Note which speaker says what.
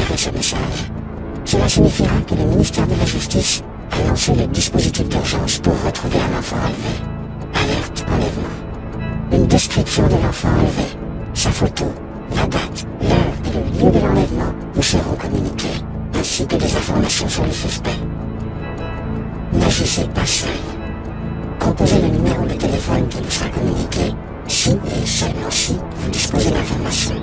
Speaker 1: transférer ce message. Cela signifiera que le ministère de la Justice a lancé le dispositif d'urgence pour retrouver un enfant enlevé. Alerte enlèvement. Une description de l'enfant enlevé, sa photo, la date, l'heure et le lieu de l'enlèvement vous seront communiqués, ainsi que des informations sur le suspect. N'agissez pas seul. Composez le numéro de téléphone qui vous sera communiqué si et seulement si vous disposez d'informations.